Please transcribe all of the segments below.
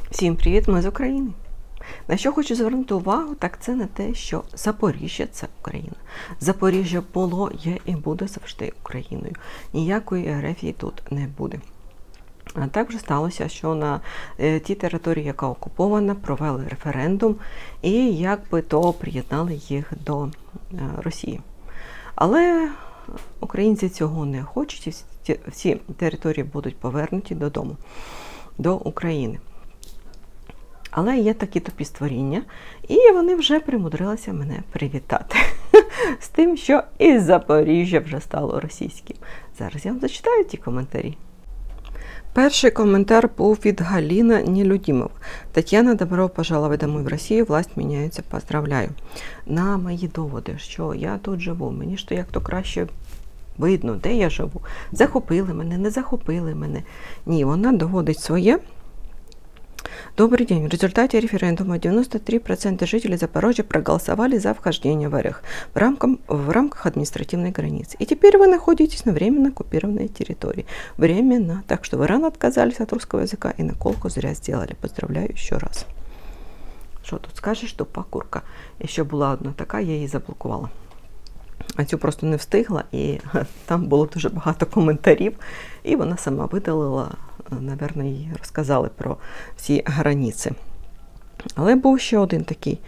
Всім привіт, ми з України. На що хочу звернути увагу, так це на те, що Запоріжжя – це Україна. Запоріжжя було, є і буде завжди Україною. Ніякої агресії тут не буде. А так вже сталося, що на тій території, яка окупована, провели референдум і якби то приєднали їх до Росії. Але українці цього не хочуть, і всі території будуть повернуті додому, до України. Але є такі тупі створіння, і вони вже примудрилися мене привітати з тим, що і Запоріжжя вже стало російським. Зараз я вам зачитаю ті коментарі. Перший коментар був від Галіна Нелюдімов. Тетяна, добро пожаловать домой в Росію, власть міняється, поздравляю. На мої доводи, що я тут живу, мені ж то як то краще видно, де я живу. Захопили мене, не захопили мене. Ні, вона доводить своє. Добрый день. В результате референдума 93% жителей Запорожья проголосовали за вхождение в РФ в рамках административной границы. И теперь вы находитесь на временно оккупированной территории. Временно. Так что вы рано отказались от русского языка и наколку зря сделали. Поздравляю еще раз. Що тут скажеш, тупа курка. Ще була одна така, я її заблокувала. А цю просто не встигла, і там було дуже багато коментарів, і вона сама видалила, напевно, їй розказали про всі границі. Але був ще один такий,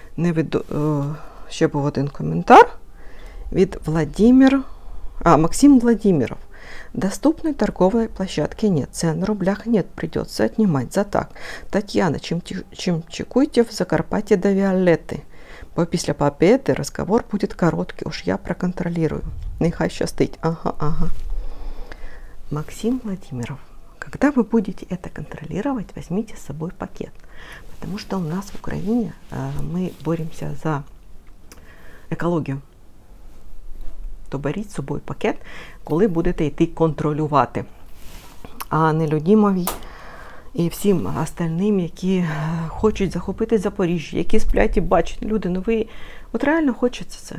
ще був один коментар від Максим Владимиров. Доступной торговой площадки нет, цен в рублях нет, придется отнимать за так. Татьяна, чимчикуйте в Закарпатье до Виолетты. Бо після победы разговор будет короткий, уж я проконтролирую. Нехай щастить. Ага. Максим Владимиров, когда вы будете это контролировать, возьмите с собой пакет. Потому что у нас в Украине мы боремся за екологію. То беріть з собою пакет, коли будете йти контролювати. А Нелюдімовій і всім остальним, які хочуть захопити Запоріжжя, які сплять і бачать. Люди, ну ви, от реально хочеться це.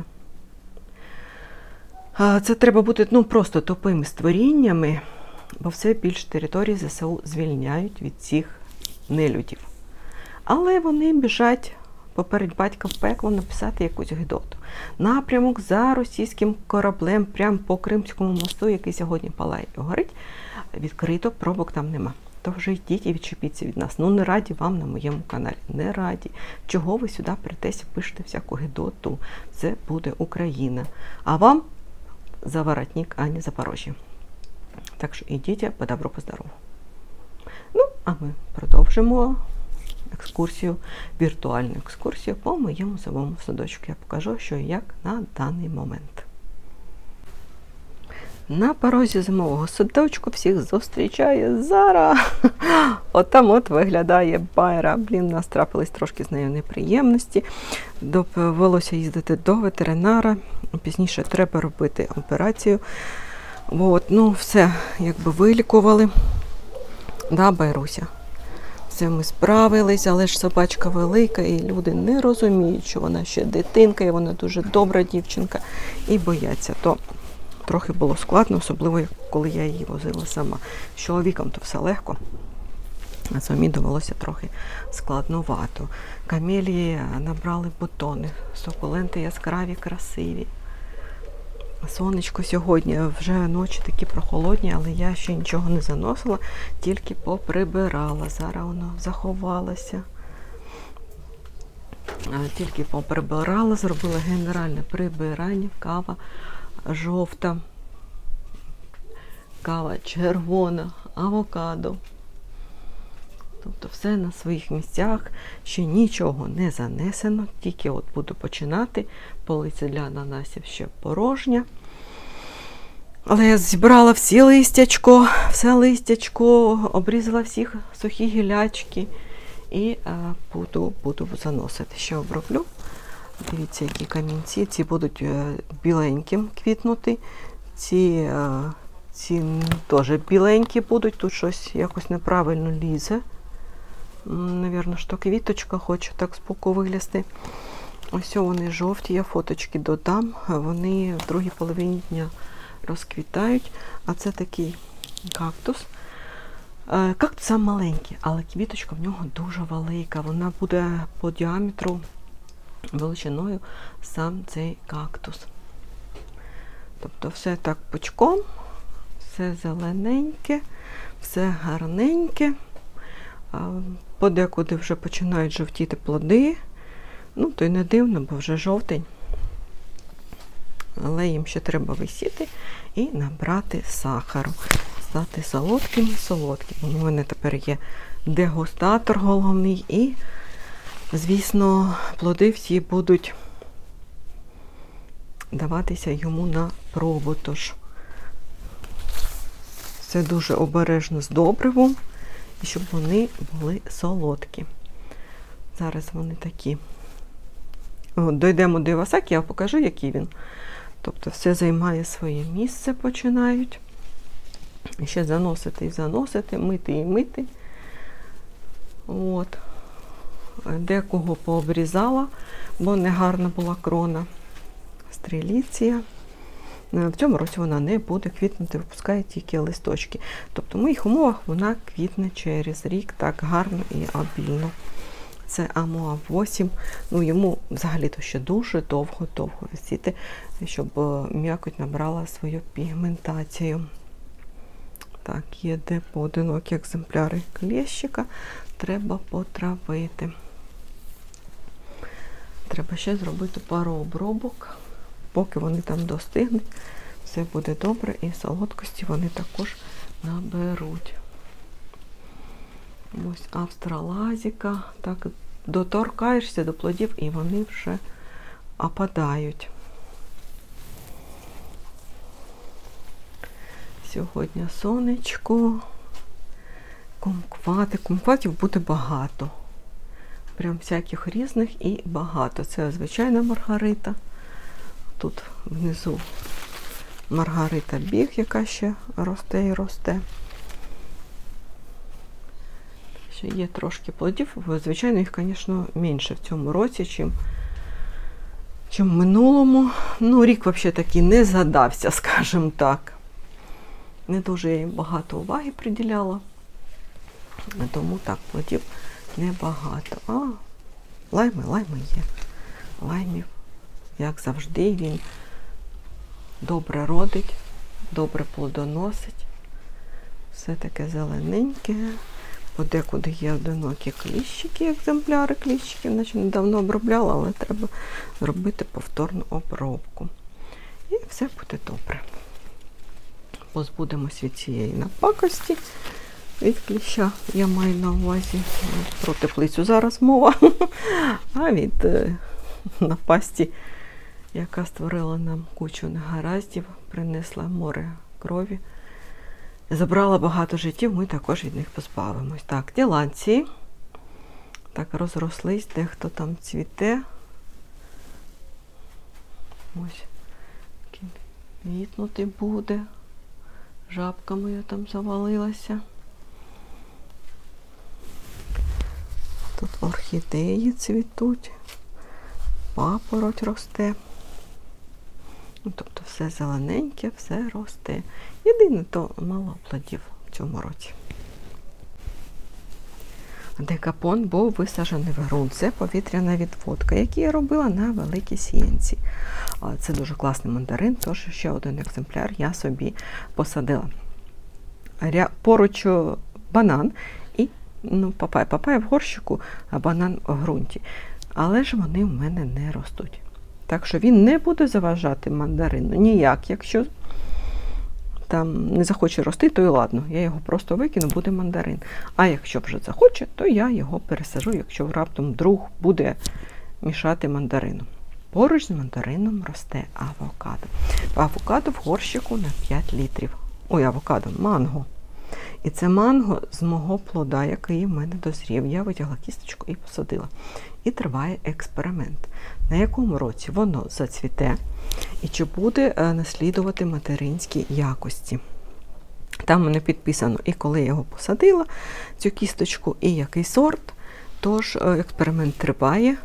Це треба бути просто тупими створіннями, бо все більш території ЗСУ звільняють від цих нелюдів. Але вони біжать поперед батька в пекло написати якусь гидоту. Напрямок за російським кораблем прямо по Кримському мосту, який сьогодні палає і горить, відкрито, пробок там нема. То вже йдіть і відчепіться від нас. Ну, не раді вам на моєму каналі. Не раді. Чого ви сюди притесь і пишете всяку гидоту? Це буде Україна. А вам за воротник, а не Запорожжя. Так що йдіть по добру, по здорову. Ну, а ми продовжимо екскурсію, віртуальну екскурсію по моєму зимовому садочку. Я покажу, що і як на даний момент. На порозі зимового садочку всіх зустрічає Зара. От там от виглядає Байра. Блін, у нас трапились трошки з нею неприємності. Довелося їздити до ветеринара. Пізніше треба робити операцію. От, ну, все якби вилікували. Да, Байруся. Все ми справились, але ж собачка велика, і люди не розуміють, що вона ще дитинка, і вона дуже добра дівчинка, і бояться. То трохи було складно, особливо, коли я її возила сама. З чоловіком то все легко, а самі довелося трохи складновато. Камелії набрали бутони, сукуленти яскраві, красиві. Сонечко сьогодні, вже ночі такі прохолодні, але я ще нічого не заносила, тільки поприбирала. Зараз воно заховалося. Тільки поприбирала, зробила генеральне прибирання, кава жовта, кава червона, авокадо. Тобто все на своїх місцях, ще нічого не занесено, тільки от буду починати. Полиця для ананасів ще порожня. Але я зібрала все листячко, обрізала всіх сухі гілячки і буду заносити. Ще оброблю. Дивіться, які камінці. Ці будуть біленьким квітнути. Ці теж біленькі будуть. Тут щось якось неправильно лізе. Навірно, що квіточка хоче так з боку виглядати. Ось вони жовті, я фоточки додам. Вони в другій половині дня розквітають. А це такий кактус. Кактус сам маленький, але квіточка в нього дуже велика. Вона буде по діаметру величиною сам цей кактус. Тобто все так пучком, все зелененьке, все гарненьке. Подекуди вже починають жовтіти плоди. Ну, то й не дивно, бо вже жовтень. Але їм ще треба висіти і набрати сахару. Стати солодким. У мене тепер є дегустатор головний. І, звісно, плоди всі будуть даватися йому на пробу. Тож все дуже обережно з добривом, і щоб вони були солодкі. Зараз вони такі. Дійдемо до Івасакі, я покажу, який він. Тобто все займає своє місце, починають. І ще заносити і заносити, мити і мити. От. Декого пообрізала, бо негарна була крона. Стреліція. В цьому році вона не буде квітнути, випускає тільки листочки. Тобто в моїх умовах вона квітне через рік так гарно і обільно. Це Амуа 8. Ну, йому взагалі-то ще дуже довго висіти, щоб м'якоть набрала свою пігментацію. Так, є де поодинокі екземпляри клещика. Треба потравити. Треба ще зробити пару обробок. Поки вони там достигнуть, все буде добре, і солодкості вони також наберуть. Ось австралазіка. Так, доторкаєшся до плодів, і вони вже опадають. Сьогодні сонечко. Кумквати. Кумкватів буде багато. Прям всяких різних і багато. Це звичайна маргарита. Тут внизу маргарита біг, яка ще росте і росте. Ще є трошки плодів. Звичайно, їх, звісно, менше в цьому році, чим в минулому. Ну, рік взагалі такий не задався, скажімо так. Не дуже я їм багато уваги приділяла. Тому так, плодів небагато. Лайми є. Лаймів, як завжди, він добре родить, добре плодоносить. Все таке зелененьке. Подекуди є одинокі кліщики, екземпляри кліщиків, наче недавно обробляла, але треба зробити повторну обробку. І все буде добре. Позбудемось від цієї напакості, від кліща, я маю на увазі, про теплицю зараз мова, а від напасті, яка створила нам кучу негараздів, принесла море крові, забрала багато життів, ми також від них позбавимось. Так, діланці, так розрослись, дехто там цвіте. Ось, квітнути буде. Жабка моя там завалилася. Тут орхідеї цвітуть, папороть росте. Тобто все зелененьке, все росте. Єдине, то мало плодів в цьому році. Декапон був висаджений в ґрунт. Це повітряна відводка, яку я робила на великій сіянці. Це дуже класний мандарин, тож ще один екземпляр я собі посадила. Поруч банан і папая в горщику, а банан в ґрунті. Але ж вони в мене не ростуть. Так що він не буде заважати мандарину ніяк. Якщо там не захоче рости, то і ладно. Я його просто викину, буде мандарин. А якщо вже захоче, то я його пересажу, якщо раптом друг буде мішати мандарину. Поруч з мандарином росте авокадо. Авокадо в горщику на 5 літрів. Ой, авокадо, манго. І це манго з мого плода, який в мене дозрів. Я витягла кісточку і посадила. І триває експеримент. На якому році воно зацвіте і чи буде наслідувати материнські якості. Там мене підписано і коли я його посадила, цю кісточку, і який сорт. Тож експеримент триває.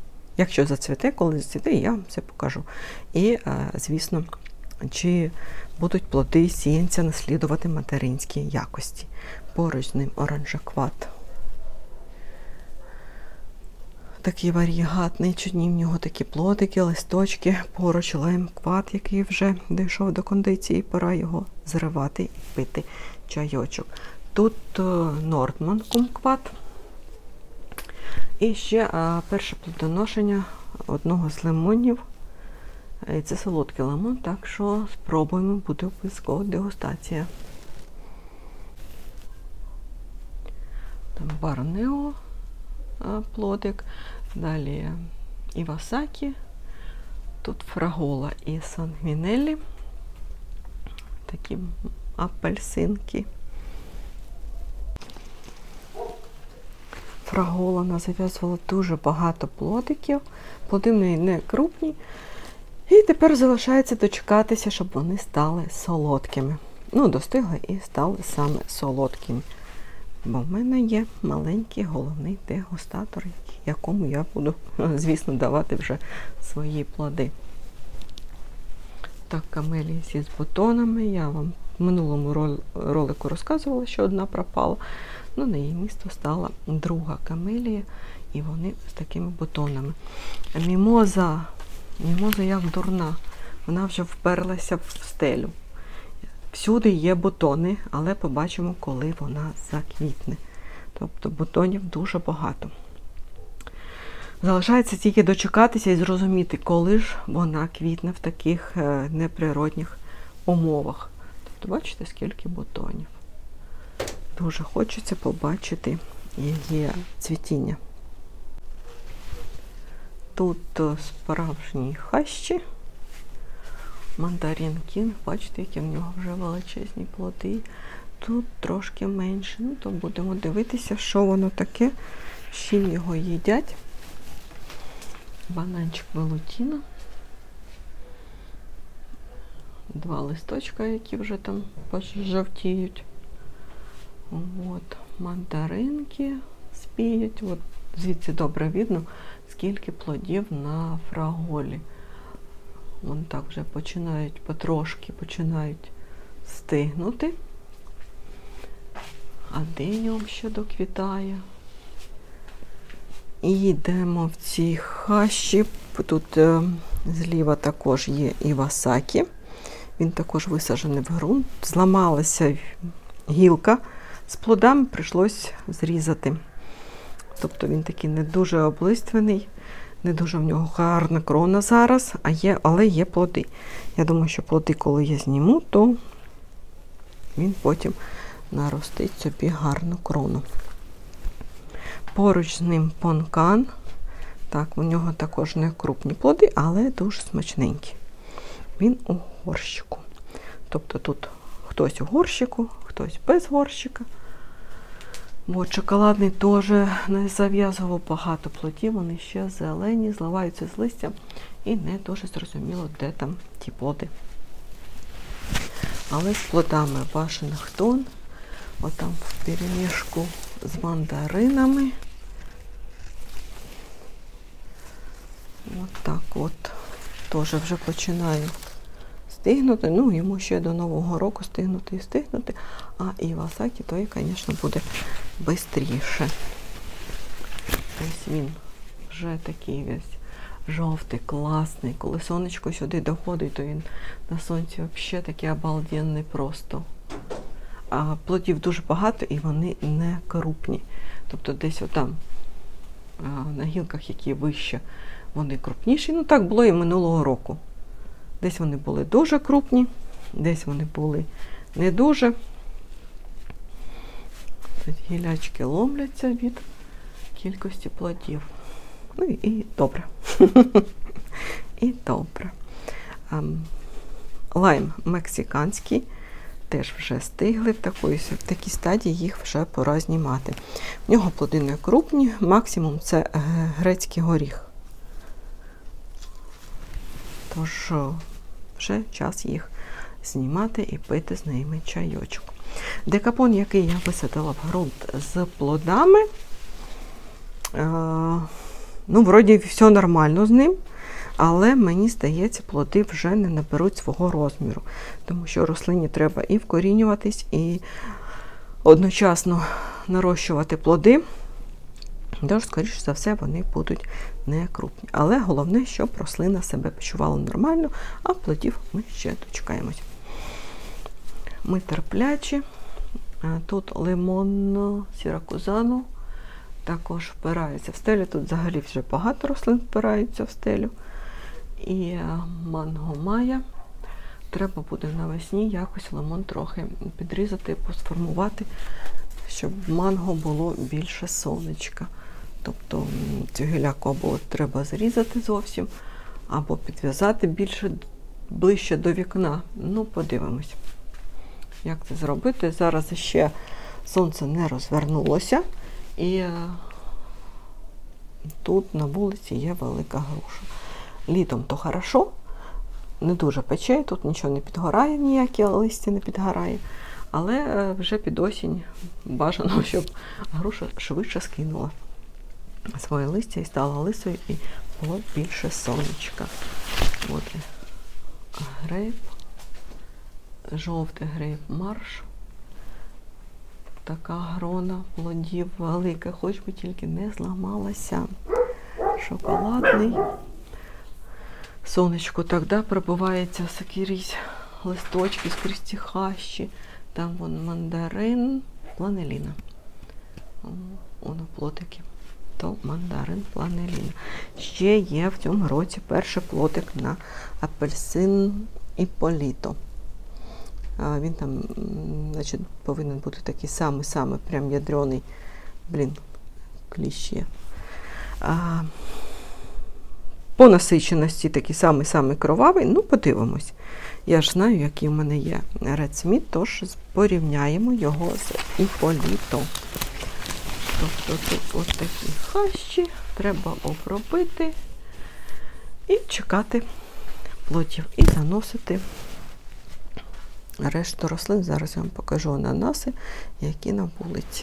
Якщо зацвіте, коли зацвіте, я вам все покажу. І, звісно, чи будуть плоди сіянця наслідувати материнські якості. Поруч з ним оранжакват. Такий варігатний, чудні в нього такі плодики, листочки. Поруч лаймкват, який вже дійшов до кондиції, пора його зривати і пити чайочок. Тут Нордман кумкват. І ще перше плодоношення одного з лимонів. І це солодкий лимон, так що спробуємо, буде обов'язково дегустація. Там Барнео плодик, далі Івасакі, тут фрагола і сангвінелі, такі апельсинки. Фрагола зав'язувала дуже багато плодиків, плоди в неї не крупні. І тепер залишається дочекатися, щоб вони стали солодкими. Ну, достигли і стали саме солодкими. Бо в мене є маленький головний дегустатор, якому я буду, звісно, давати вже свої плоди. Так, камелії всі з бутонами. Я вам в минулому ролику розказувала, що одна пропала. Ну, на її місто стала друга камелія, і вони з такими бутонами. Мімоза як дурна. Вона вже вперлася в стелю. Всюди є бутони, але побачимо, коли вона заквітне. Тобто бутонів дуже багато. Залишається тільки дочекатися і зрозуміти, коли ж вона квітне в таких неприродних умовах. Тобто бачите, скільки бутонів. Дуже хочеться побачити її цвітіння. Тут справжні хащі. Мандарин Кінг, бачите, які в нього вже величезні плоди. Тут трошки менше. Ну, то будемо дивитися, що воно таке, з чим його їдять. Бананчик велутіна. Два листочка, які вже там пожовтіють. От, мандаринки спіють. От, звідси добре видно, скільки плодів на фраголі. Вон так вже потрошки починають стигнути. А диньом ще доквітає. І йдемо в ці хащі. Тут зліва також є Івасакі. Він також висаджений в ґрунт. Зламалася гілка з плодами, прийшлось зрізати. Тобто він такий не дуже облиственний. Не дуже в нього гарна крона зараз, але є плоди. Я думаю, що плоди, коли я зніму, то він потім наростить собі гарну крону. Поруч з ним понкан. Так, у нього також не крупні плоди, але дуже смачненькі. Він у горщику. Тобто тут хтось у горщику, хтось без горщика. Бо шоколадний теж не зав'язував багато плодів, вони ще зелені, зливаються з листя і не дуже зрозуміло, де там ті плоди. Але з плодами Вашингтон, отам в перемішку з мандаринами. Отак от, теж вже починаю стигнути, ну йому ще до Нового року стигнути і стигнути, а Івасакі той, звісно, буде швидше. Ось він вже такий весь жовтий, класний. Коли сонечко сюди доходить, то він на сонці взагалі такий обалденний просто. А плодів дуже багато і вони не крупні. Тобто десь отам на гілках, які вище, вони крупніші. Ну так було і минулого року. Десь вони були дуже крупні, десь вони були не дуже. Тут гілячки ломляться від кількості плодів. Ну і добре. І добре. Лайм мексиканський теж вже стигли в такій стадії, їх вже пора знімати. В нього плоди не крупні, максимум це грецький горіх. Тож вже час їх знімати і пити з ними чайочок. Декапон, який я висадила в ґрунт з плодами, ну, вроді все нормально з ним. Але мені здається, плоди вже не наберуть свого розміру, тому що рослині треба і вкорінюватись, і одночасно нарощувати плоди. Тож, скоріше за все, вони будуть не крупні. Але головне, щоб рослина себе почувала нормально, а плодів ми ще дочекаємось. Ми терплячі. Тут лимон сіракузану також впирається в стелю. Тут взагалі вже багато рослин впираються в стелю. І манго майя. Треба буде навесні якось лимон трохи підрізати, посформувати, щоб в манго було більше сонечка. Тобто цю гіляку або треба зрізати зовсім, або підв'язати ближче до вікна. Ну, подивимось, як це зробити. Зараз ще сонце не розвернулося, і тут на вулиці є велика груша. Літом то хорошо, не дуже пече, тут нічого не підгорає, ніяке листя не підгорає. Але вже під осінь бажано, щоб груша швидше скинула своє листя і стала лисою, і було більше сонечка. От грейп, жовтий грейп марш. Така грона плодів велика, хоч би тільки не зламалася. Шоколадний. Сонечко тоді пробивається скрізь листочки, скрізь ці хащі. Там вон мандарин, планеліна. Воно плотики. То мандарин, планеліна. Ще є в цьому році перший плотик на апельсин Іполіто. Він там, значить, повинен бути такий самий прям ядрений. Кліщ є. По насиченості такий самий кровавий. Ну, подивимось. Я ж знаю, який в мене є Red Smith, тож порівняємо його з Іполіто. Тобто тут ось такі хащі, треба обробити і чекати плодів. І заносити решту рослин. Зараз я вам покажу ананаси, які на вулиці.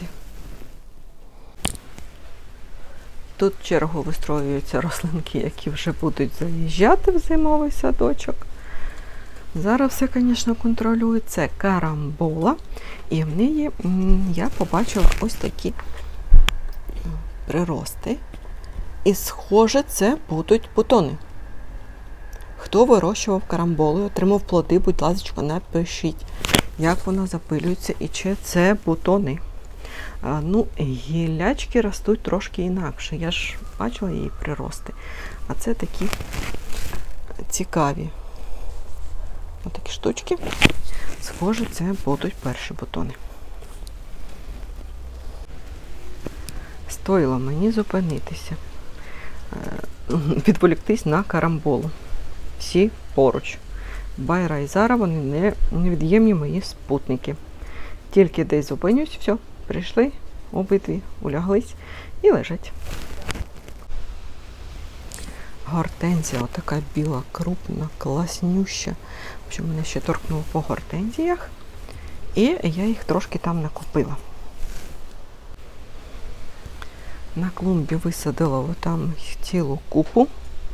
Тут в чергу вистроюються рослинки, які вже будуть заїжджати в зимовий садочок. Зараз все, звісно, контролюю. Це карамбола. І в неї я побачила ось такі прирости. І, схоже, це будуть бутони. Хто вирощував карамболу і отримав плоди, будь ласка, напишіть, як вона запилюється і чи це бутони. Ну, гілячки ростуть трошки інакше. Я ж бачила її прирости. А це такі цікаві отакі штучки. Схоже, це будуть перші бутони. Стоїло мені зупинитися, відволіктись на карамболу. Всі поруч. Байра і Зара, вони невід'ємні мої спутники. Тільки десь зупинюсь, все, прийшли, обидві уляглись і лежать. Гортензія, отака біла, крупна, класнюща. В общем, мене ще торкнуло по гортензіях. І я їх трошки там накупила. На клумбі висадила там цілу купу.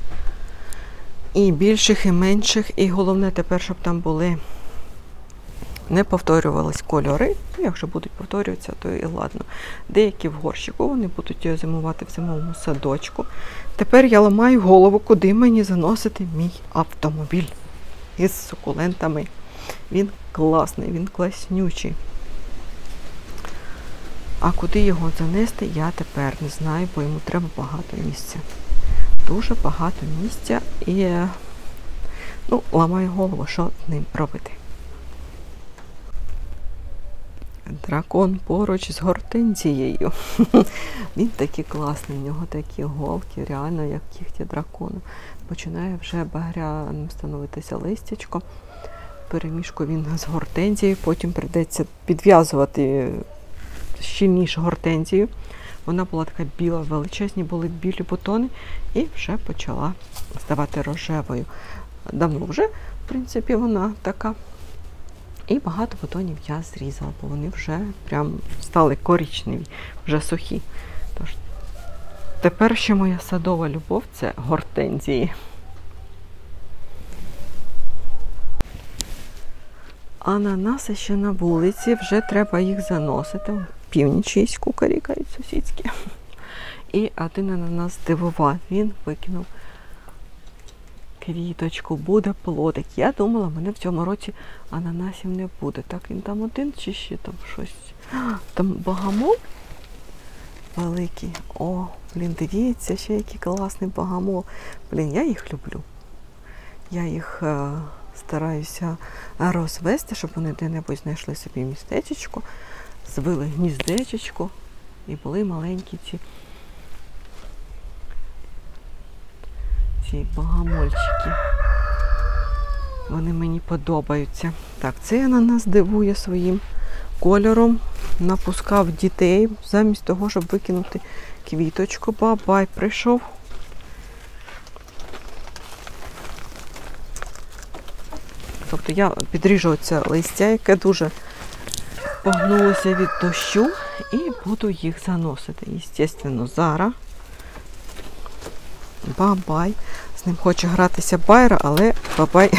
І більших, і менших. І головне тепер, щоб там були, не повторювались кольори. Якщо будуть повторюватися, то і ладно. Деякі в горщику, вони будуть зимувати в зимовому садочку. Тепер я ламаю голову, куди мені заносити мій автомобіль із сукулентами. Він класний, він класнючий. А куди його занести, я тепер не знаю, бо йому треба багато місця. Дуже багато місця і, ну, ламаю голову, що з ним робити. Дракон поруч з гортензією. Він такий класний, в нього такі голки, реально як кігті дракона. Починає вже багряним становитися листячко. Перемішку він з гортензією, потім прийдеться підв'язувати щільніше гортензію. Вона була така біла, величезні були білі бутони і вже почала ставати рожевою. Давно вже, в принципі, вона така. І багато бутонів я зрізала, бо вони вже прям стали коричневі, вже сухі. Тож, тепер ще моя садова любов – це гортензії. Ананаси ще на вулиці, вже треба їх заносити. Півні чиїсь кукарікають сусідські. І один ананас здивував, він викинув квіточку, буде плодик. Я думала, в мене в цьому році ананасів не буде. Так, він там один чи ще там щось. Там богомол великий. О, блін, дивіться, ще який класний богомол. Блін, я їх люблю. Я їх стараюся розвести, щоб вони де-небудь знайшли собі містечко, звили гніздечечко і були маленькі ці богомольчики. Вони мені подобаються. Так, цей ананас дивує своїм кольором. Напускав дітей замість того, щоб викинути квіточку. Бабай прийшов. Тобто я підріжу це листя, яке дуже погнулося від дощу, і буду їх заносити. Естественно, зараз. Бабай. З ним хоче гратися Байра, але Бабай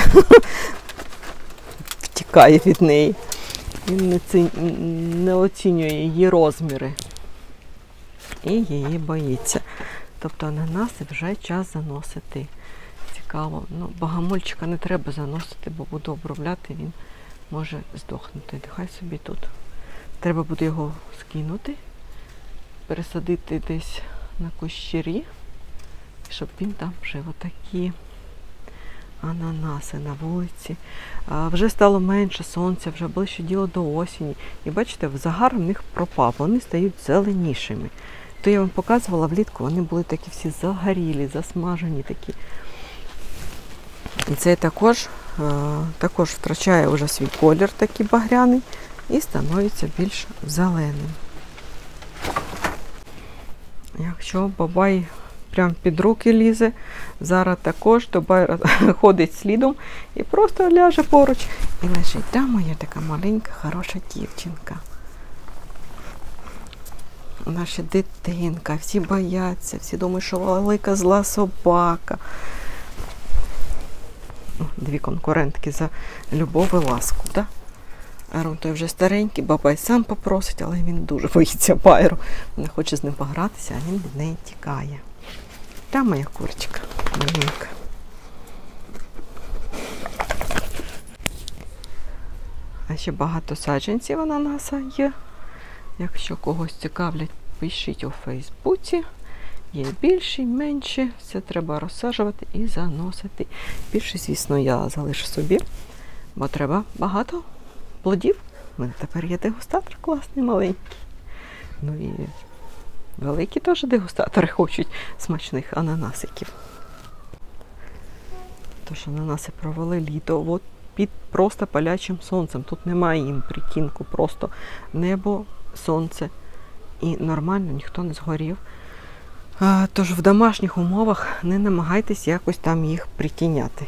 втікає від неї. Він не оцінює її розміри. І її боїться. Тобто ананаси вже час заносити. Цікаво. Ну, богомольчика не треба заносити, бо буду обробляти, він може здохнути. Нехай собі тут. Треба буде його скинути, пересадити десь на кущері, щоб він там жив. Отакі ананаси на вулиці. Вже стало менше сонця, вже ближче діло до осені. І бачите, загар в них пропав, вони стають зеленішими. То я вам показувала влітку, вони були такі всі загорілі, засмажені такі. І це також втрачає вже свій колір такий багряний і становиться більш зеленим. Якщо Бабай прям під руки лізе, зараз також, то Байра ходить слідом і просто ляже поруч. І лежить. Там моя така маленька, хороша дівчинка. Вона ще дитинка, всі бояться, всі думають, що велика зла собака. Дві конкурентки за любов і ласку, так? Арон той вже старенький, Бабай сам попросить, але він дуже боїться Байру. Не хоче з ним погратися, а він від неї тікає. Та моя курочка маленька. А ще багато саджанців ананаса є. Якщо когось цікавлять, пишіть у Фейсбуці. Є більші, менші, все треба розсаджувати і заносити. Більше, звісно, я залишу собі, бо треба багато плодів. У мене тепер є дегустатор класний, маленький. Ну і великі теж дегустатори хочуть смачних ананасиків. Тож ананаси провели літо от під просто палячим сонцем. Тут немає їм притінку, просто небо, сонце. І нормально, ніхто не згорів. Тож в домашніх умовах не намагайтесь якось там їх притіняти.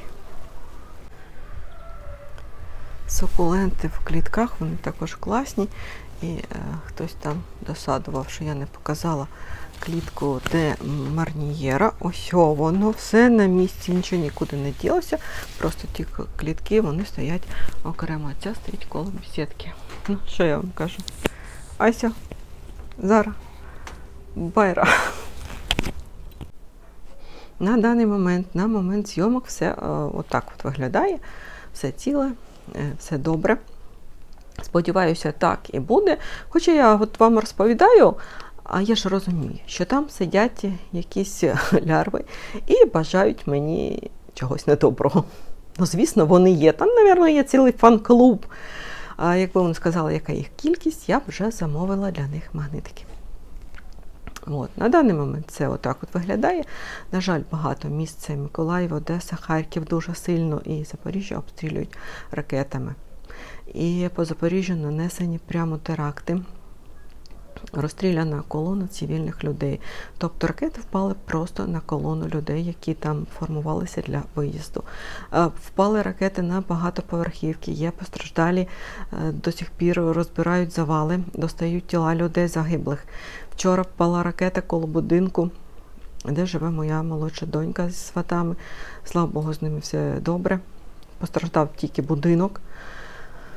Сукуленти в клітках, вони також класні. І хтось там досадував, що я не показала клітку де Марнієра. Ось воно, все на місці, нічого нікуди не ділося. Просто ті клітки, вони стоять окремо. Ця стоїть коло бесідки. Ну, що я вам кажу? Ася, зараз, Байра. На даний момент, на момент зйомок все отак от виглядає. Все ціле, все добре. Сподіваюся, так і буде. Хоча я от вам розповідаю, а я ж розумію, що там сидять якісь лярви і бажають мені чогось недоброго. Ну, звісно, вони є. Там, мабуть, є цілий фан-клуб. А якби вони сказали, яка їх кількість, я б вже замовила для них магнитики. От, на даний момент це отак от виглядає. На жаль, багато міст, це Миколаїв, Одеса, Харків дуже сильно і Запоріжжя обстрілюють ракетами. І по Запоріжжю нанесені прямо теракти. Розстріляна колона цивільних людей. Тобто ракети впали просто на колону людей, які там формувалися для виїзду. Впали ракети на багатоповерхівки, є постраждалі, до сих пір розбирають завали, достають тіла людей загиблих. Вчора впала ракета коло будинку, де живе моя молодша донька зі сватами. Слава Богу, з ними все добре. Постраждав тільки будинок.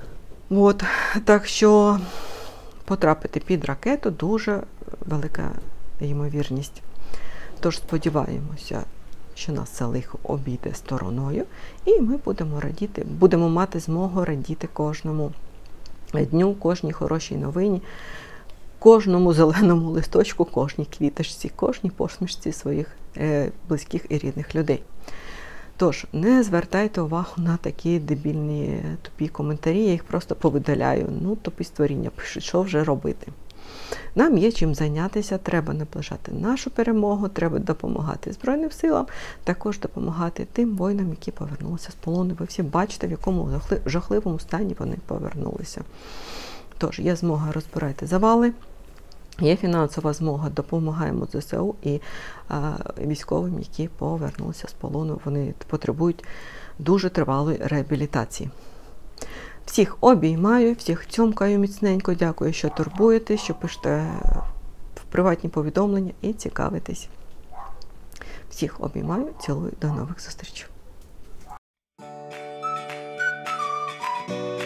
От, так що потрапити під ракету дуже велика ймовірність. Тож сподіваємося, що нас це лихо обійде стороною, і ми будемо мати змогу радіти кожному дню, кожній хорошій новині, кожному зеленому листочку, кожній квіточці, кожній посмішці своїх близьких і рідних людей. Тож, не звертайте увагу на такі дебільні тупі коментарі, я їх просто повидаляю. Ну, тупі створіння пишуть, що вже робити. Нам є чим зайнятися, треба наближати нашу перемогу, треба допомагати Збройним силам, також допомагати тим воїнам, які повернулися з полону. Ви всі бачите, в якому жахливому стані вони повернулися. Тож, є змога розбирати завали, є фінансова змога, допомагаємо ЗСУ і військовим, які повернулися з полону. Вони потребують дуже тривалої реабілітації. Всіх обіймаю, всіх цьомкаю міцненько, дякую, що турбуєтесь, що пишете в приватні повідомлення і цікавитесь. Всіх обіймаю, цілую, до нових зустрічей.